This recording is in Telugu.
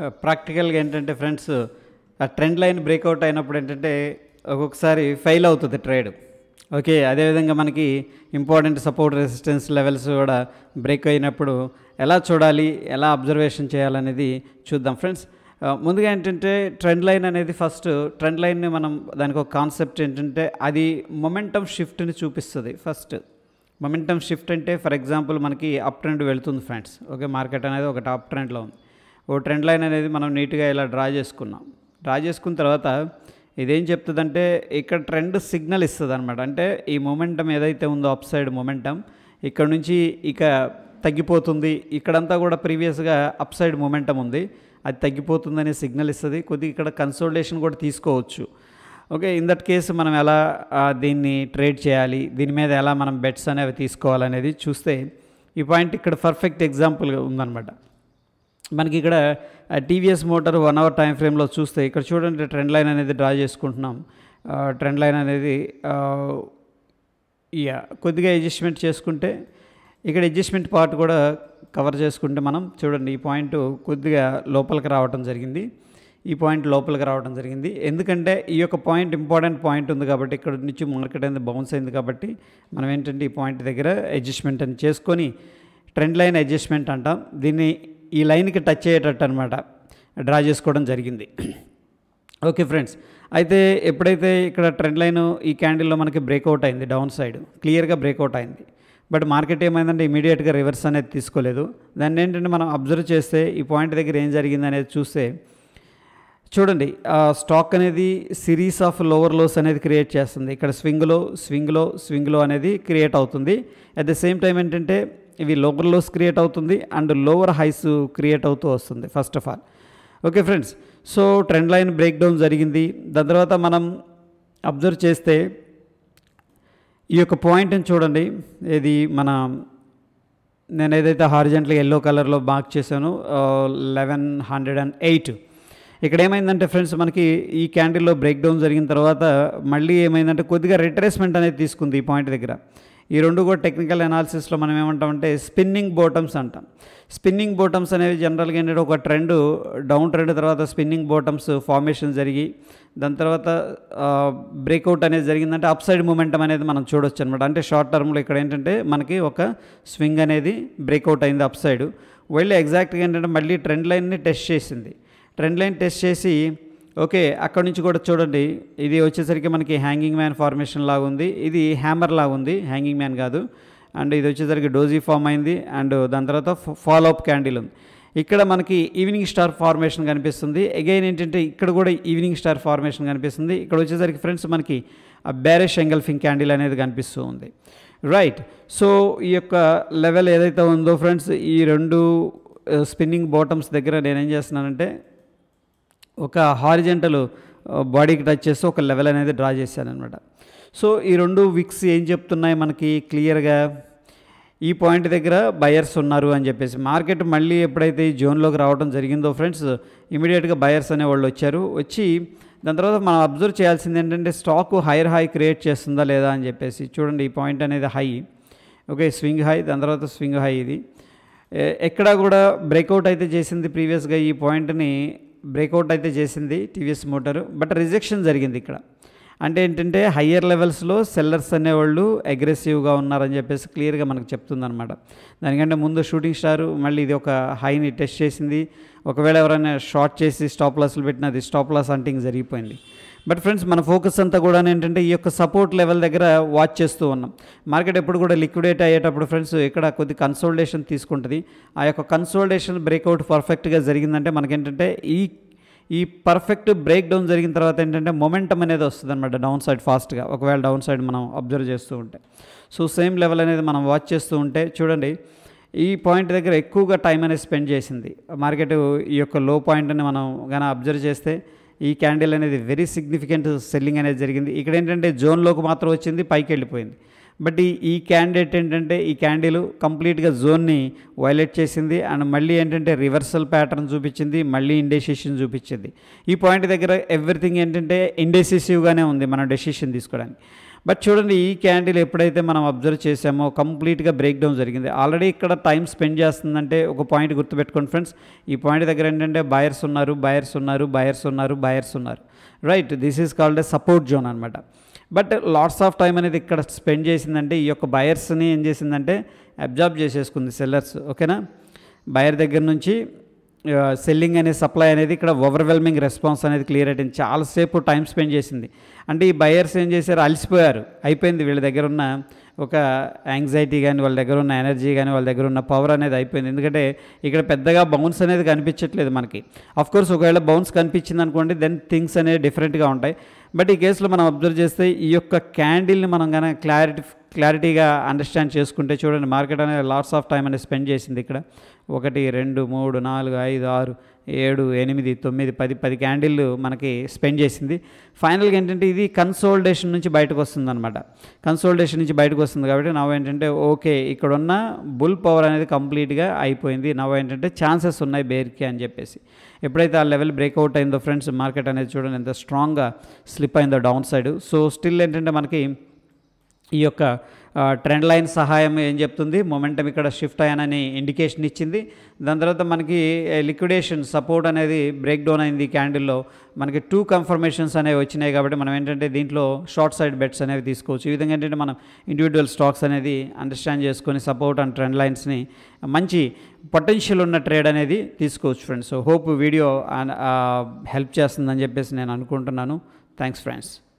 ప్రాక్టికల్గా ఏంటంటే ఫ్రెండ్స్, ఆ ట్రెండ్ లైన్ బ్రేక్అవుట్ అయినప్పుడు ఏంటంటే ఒక్కొక్కసారి ఫెయిల్ అవుతుంది ట్రేడ్. ఓకే, అదేవిధంగా మనకి ఇంపార్టెంట్ సపోర్ట్ రెసిస్టెన్స్ లెవెల్స్ కూడా బ్రేక్ అయినప్పుడు ఎలా చూడాలి, ఎలా అబ్జర్వేషన్ చేయాలనేది చూద్దాం ఫ్రెండ్స్. ముందుగా ఏంటంటే ట్రెండ్ లైన్ అనేది ఫస్ట్ ట్రెండ్ లైన్ని మనం దానికి ఒక కాన్సెప్ట్ ఏంటంటే అది మొమెంటమ్ షిఫ్ట్ని చూపిస్తుంది. ఫస్ట్ మొమెంటమ్ షిఫ్ట్ అంటే ఫర్ ఎగ్జాంపుల్ మనకి అప్ ట్రెండ్ వెళుతుంది ఫ్రెండ్స్. ఓకే, మార్కెట్ అనేది ఒక టాప్ ట్రెండ్లో ఉంది. ఓ ట్రెండ్ లైన్ అనేది మనం నీట్గా ఇలా డ్రా చేసుకున్న తర్వాత ఇదేం చెప్తుందంటే ఇక్కడ ట్రెండ్ సిగ్నల్ ఇస్తుంది అనమాట. అంటే ఈ మొమెంటం ఏదైతే ఉందో అప్ సైడ్ మొమెంటం ఇక్కడ నుంచి ఇక తగ్గిపోతుంది. ఇక్కడంతా కూడా ప్రీవియస్గా అప్ సైడ్ మొమెంటం ఉంది, అది తగ్గిపోతుందనే సిగ్నల్ ఇస్తుంది. కొద్దిగా ఇక్కడ కన్సోలిడేషన్ కూడా తీసుకోవచ్చు. ఓకే, ఇన్ దట్ కేసు మనం ఎలా దీన్ని ట్రేడ్ చేయాలి, దీని మీద ఎలా మనం బెట్స్ అనేవి తీసుకోవాలనేది చూస్తే ఈ పాయింట్ ఇక్కడ పర్ఫెక్ట్ ఎగ్జాంపుల్గా ఉందన్నమాట. మనకి ఇక్కడ టీవీఎస్ మోటార్ 1 అవర్ టైం ఫ్రేమ్లో చూస్తే ఇక్కడ చూడండి ట్రెండ్ లైన్ అనేది డ్రా చేసుకుంటున్నాం. ట్రెండ్ లైన్ అనేది కొద్దిగా అడ్జస్ట్మెంట్ చేసుకుంటే ఇక్కడ అడ్జస్ట్మెంట్ పార్ట్ కూడా కవర్ చేసుకుంటే మనం చూడండి ఈ పాయింట్ కొద్దిగా లోపలికి రావడం జరిగింది. ఈ పాయింట్ లోపలికి రావడం జరిగింది ఎందుకంటే ఈ యొక్క పాయింట్ ఇంపార్టెంట్ పాయింట్ ఉంది కాబట్టి, ఇక్కడ నుంచి మార్కెట్ అనేది బౌన్స్ అయింది కాబట్టి మనం ఏంటంటే ఈ పాయింట్ దగ్గర అడ్జస్ట్మెంట్ అని చేసుకొని ట్రెండ్ లైన్ అడ్జస్ట్మెంట్ అంటాం. దీన్ని ఈ లైన్కి టచ్ అయ్యేటట్టు అనమాట డ్రా చేసుకోవడం జరిగింది. ఓకే ఫ్రెండ్స్, అయితే ఎప్పుడైతే ఇక్కడ ట్రెండ్ లైన్ ఈ క్యాండిల్లో మనకి బ్రేక్అవుట్ అయింది, డౌన్ సైడ్ క్లియర్గా బ్రేక్అవుట్ అయింది. బట్ మార్కెట్ ఏమైందంటే ఇమీడియట్గా రివర్స్ అనేది తీసుకోలేదు. దాన్ని ఏంటంటే మనం అబ్జర్వ్ చేస్తే ఈ పాయింట్ దగ్గర ఏం జరిగింది అనేది చూస్తే చూడండి స్టాక్ అనేది సిరీస్ ఆఫ్ లోవర్ లోస్ అనేది క్రియేట్ చేస్తుంది. ఇక్కడ స్వింగ్లో అనేది క్రియేట్ అవుతుంది. అట్ ద సేమ్ టైం ఏంటంటే ఇవి లోవర్ లోస్ క్రియేట్ అవుతుంది అండ్ లోవర్ హైస్ క్రియేట్ అవుతూ వస్తుంది first of all. Okay friends, so trend line break down జరిగింది. దాని తర్వాత మనం అబ్జర్వ్ చేస్తే ఈ యొక్క పాయింట్ని చూడండి, ఇది నేను ఏదైతే హారిజెంటల్గా ఎల్లో కలర్లో మార్క్ చేశానో 1108. ఇక్కడ ఏమైందంటే ఫ్రెండ్స్ మనకి ఈ క్యాండిల్లో బ్రేక్ డౌన్ జరిగిన తర్వాత మళ్ళీ ఏమైందంటే కొద్దిగా రిట్రేస్మెంట్ అనేది తీసుకుంది ఈ పాయింట్ దగ్గర. ఈ రెండు కూడా టెక్నికల్ అనాలిసిస్లో మనం ఏమంటామంటే స్పిన్నింగ్ బాటమ్స్ అంటాం. స్పిన్నింగ్ బాటమ్స్ అనేవి జనరల్గా ఏంటంటే ఒక ట్రెండ్ డౌన్ ట్రెండ్ తర్వాత స్పిన్నింగ్ బాటమ్స్ ఫార్మేషన్ జరిగి దాని తర్వాత బ్రేక్అవుట్ అనేది జరిగిందంటే అప్ సైడ్ మూమెంటం అనేది మనం చూడొచ్చు అనమాట. అంటే షార్ట్ టర్మ్లో ఇక్కడ ఏంటంటే మనకి ఒక స్వింగ్ అనేది బ్రేక్అవుట్ అయింది అప్ సైడ్. వెళ్ళి ఎగ్జాక్ట్గా ఏంటంటే మళ్ళీ ట్రెండ్ లైన్ని టెస్ట్ చేసింది. ట్రెండ్ లైన్ టెస్ట్ చేసి ఓకే అక్కడ నుంచి కూడా చూడండి ఇది వచ్చేసరికి మనకి హ్యాంగింగ్ మ్యాన్ ఫార్మేషన్ లాగా ఉంది, ఇది హ్యామర్ లాగా ఉంది, హ్యాంగింగ్ మ్యాన్ కాదు. అండ్ ఇది వచ్చేసరికి డోజీ ఫామ్ అయింది అండ్ దాని తర్వాత ఫాలో అప్ క్యాండిల్ ఉంది. ఇక్కడ మనకి ఈవినింగ్ స్టార్ ఫార్మేషన్ కనిపిస్తుంది. అగైన్ ఏంటంటే ఇక్కడ కూడా ఈవినింగ్ స్టార్ ఫార్మేషన్ కనిపిస్తుంది. ఇక్కడ వచ్చేసరికి ఫ్రెండ్స్ మనకి బేరిష్ ఎంగల్ఫింగ్ క్యాండిల్ అనేది కనిపిస్తూ ఉంది. రైట్, సో ఈ యొక్క లెవెల్ ఏదైతే ఉందో ఫ్రెండ్స్ ఈ రెండు స్పిన్నింగ్ బాటమ్స్ దగ్గర నేనేం చేస్తున్నానంటే ఒక హారిజెంటల్ బాడీకి టచ్ చేస్తూ ఒక లెవెల్ అనేది డ్రా చేశాను అనమాట. సో ఈ రెండు విక్స్ ఏం చెప్తున్నాయి మనకి క్లియర్గా ఈ పాయింట్ దగ్గర బయర్స్ ఉన్నారు అని చెప్పేసి. మార్కెట్ మళ్ళీ ఎప్పుడైతే ఈ జోన్లోకి రావడం జరిగిందో ఫ్రెండ్స్ ఇమీడియట్గా బయర్స్ అనేవాళ్ళు వచ్చి దాని తర్వాత మనం అబ్జర్వ్ చేయాల్సింది ఏంటంటే స్టాక్ హైయర్ హై క్రియేట్ చేస్తుందా లేదా అని చెప్పేసి. చూడండి ఈ పాయింట్ అనేది హై, ఓకే స్వింగ్ హై, దాని తర్వాత స్వింగ్ హై. ఇది ఎక్కడా కూడా బ్రేక్అవుట్ అయితే చేసింది ప్రీవియస్గా ఈ పాయింట్ని బ్రేక్అవుట్ అయితే చేసింది టీవీఎస్ మోటార్, బట్ రిజెక్షన్ జరిగింది ఇక్కడ. అంటే ఏంటంటే హయ్యర్ లెవెల్స్లో సెల్లర్స్ అనేవాళ్ళు అగ్రెసివ్గా ఉన్నారని చెప్పేసి క్లియర్గా మనకు చెప్తుందన్నమాట. దానికంటే ముందు షూటింగ్ స్టార్ మళ్ళీ ఇది ఒక హైని టెస్ట్ చేసింది. ఒకవేళ ఎవరైనా షార్ట్ చేసి స్టాప్ లాస్లు పెట్టినా అది స్టాప్ లాస్ హంటింగ్ జరిగిపోయింది. బట్ ఫ్రెండ్స్ మన ఫోకస్ అంతా కూడా ఏంటంటే ఈ యొక్క సపోర్ట్ లెవెల్ దగ్గర వాచ్ చేస్తూ ఉన్నాం. మార్కెట్ ఎప్పుడు కూడా లిక్విడేట్ అయ్యేటప్పుడు ఫ్రెండ్స్ ఇక్కడ కొద్ది కన్సోలిడేషన్ తీసుకుంటుంది. ఆ యొక్క కన్సోలిడేషన్ బ్రేక్అవుట్ పర్ఫెక్ట్గా జరిగిందంటే మనకేంటంటే ఈ పర్ఫెక్ట్ బ్రేక్ డౌన్ జరిగిన తర్వాత ఏంటంటే మొమెంటం అనేది వస్తుంది అనమాట డౌన్ సైడ్ ఫాస్ట్గా. ఒకవేళ డౌన్ సైడ్ మనం అబ్జర్వ్ చేస్తూ ఉంటే సో సేమ్ లెవెల్ అనేది మనం వాచ్ చేస్తూ ఉంటే చూడండి ఈ పాయింట్ దగ్గర ఎక్కువగా టైం అనేది స్పెండ్ చేసింది మార్కెట్. ఈ యొక్క లో పాయింట్ని మనం కానీ అబ్జర్వ్ చేస్తే ఈ క్యాండిల్ అనేది వెరీ సిగ్నిఫికెంట్ సెల్లింగ్ అనేది జరిగింది. ఇక్కడ ఏంటంటే జోన్లోకి మాత్రం వచ్చింది, పైకి వెళ్ళిపోయింది. బట్ ఈ క్యాండిడేట్ ఏంటంటే ఈ క్యాండిల్ కంప్లీట్గా జోన్ని వైలేట్ చేసింది అండ్ మళ్ళీ ఏంటంటే రివర్సల్ ప్యాటర్న్ చూపించింది, మళ్ళీ ఇండెసిషన్ చూపించింది. ఈ పాయింట్ దగ్గర ఎవ్రీథింగ్ ఏంటంటే ఇండెసిసివ్గానే ఉంది మనం డెసిషన్ తీసుకోవడానికి. బట్ చూడండి ఈ క్యాండిల్ ఎప్పుడైతే మనం అబ్జర్వ్ చేసామో కంప్లీట్గా బ్రేక్ డౌన్ జరిగింది. ఆల్రెడీ ఇక్కడ టైం స్పెండ్ చేస్తుందంటే ఒక పాయింట్ గుర్తుపెట్టుకోండి ఫ్రెండ్స్, ఈ పాయింట్ దగ్గర ఏంటంటే బయర్స్ ఉన్నారు, బయర్స్ ఉన్నారు, బయర్స్ ఉన్నారు, బయర్స్ ఉన్నారు, right. This is called a support zone అనమాట. బట్ లాట్స్ ఆఫ్ టైం అనేది ఇక్కడ స్పెండ్ చేసిందంటే ఈ యొక్క బయర్స్ని ఏం చేసిందంటే అబ్జార్బ్ చేసేసుకుంది సెల్లర్స్, ఓకేనా. బయర్ దగ్గర నుంచి సెల్లింగ్ అనే సప్లై అనేది ఇక్కడ ఓవర్వెల్మింగ్ రెస్పాన్స్ అనేది క్లియర్ అయింది. చాలాసేపు టైం స్పెండ్ చేసింది. అంటే ఈ బయర్స్ ఏం చేశారు, అలసిపోయారు, అయిపోయింది వీళ్ళ దగ్గర ఉన్న ఒక యాంగ్జైటీ కానీ, వాళ్ళ దగ్గర ఉన్న ఎనర్జీ కానీ, వాళ్ళ దగ్గర ఉన్న పవర్ అనేది అయిపోయింది. ఎందుకంటే ఇక్కడ పెద్దగా బౌన్స్ అనేది కనిపించట్లేదు మనకి. కోర్స్ ఒకవేళ బౌన్స్ కనిపించింది అనుకోండి, దెన్ థింగ్స్ అనేవి డిఫరెంట్గా ఉంటాయి. బట్ ఈ కేసులో మనం అబ్జర్వ్ చేస్తే ఈ యొక్క క్యాండిల్ని మనం కనుక క్లారిటీగా అండర్స్టాండ్ చేసుకుంటే చూడండి, మార్కెట్ అనేది లాట్స్ ఆఫ్ టైం అనేది స్పెండ్ చేసింది. ఇక్కడ 1 2 3 4 5 6 7 8 9 10 క్యాండిల్లు మనకి స్పెండ్ చేసింది. ఫైనల్గా ఏంటంటే ఇది కన్సోలిడేషన్ నుంచి బయటకు వస్తుంది అనమాట. కన్సోలిడేషన్ నుంచి బయటకు వస్తుంది కాబట్టి నవ్వు ఏంటంటే ఓకే, ఇక్కడ ఉన్న బుల్ పవర్ అనేది కంప్లీట్గా అయిపోయింది, నవ్వు ఏంటంటే ఛాన్సెస్ ఉన్నాయి బేర్కి అని చెప్పేసి. ఎప్పుడైతే ఆ లెవెల్ బ్రేక్అవుట్ అయిందో ఫ్రెండ్స్, మార్కెట్ అనేది చూడండి ఎంత స్ట్రాంగ్గా స్లిప్ అయిందో డౌన్ సైడ్. సో స్టిల్ ఏంటంటే మనకి ఈ యొక్క ట్రెండ్ లైన్ సహాయం ఏం చెప్తుంది, మొమెంటం ఇక్కడ షిఫ్ట్ అయ్యానని ఇండికేషన్ ఇచ్చింది. దాని తర్వాత మనకి లిక్విడేషన్ సపోర్ట్ అనేది బ్రేక్ డౌన్ అయింది క్యాండిల్లో. మనకి 2 కన్ఫర్మేషన్స్ అనేవి వచ్చినాయి కాబట్టి మనం ఏంటంటే దీంట్లో షార్ట్ సైడ్ బెట్స్ అనేవి తీసుకోవచ్చు. ఈ విధంగా ఏంటంటే మనం ఇండివిజువల్ స్టాక్స్ అనేది అండర్స్టాండ్ చేసుకొని సపోర్ట్ అండ్ ట్రెండ్ లైన్స్ని మంచి పొటెన్షియల్ ఉన్న ట్రేడ్ అనేది తీసుకోవచ్చు friends. So hope video help చేస్తుందని చెప్పేసి నేను అనుకుంటున్నాను. Thanks friends.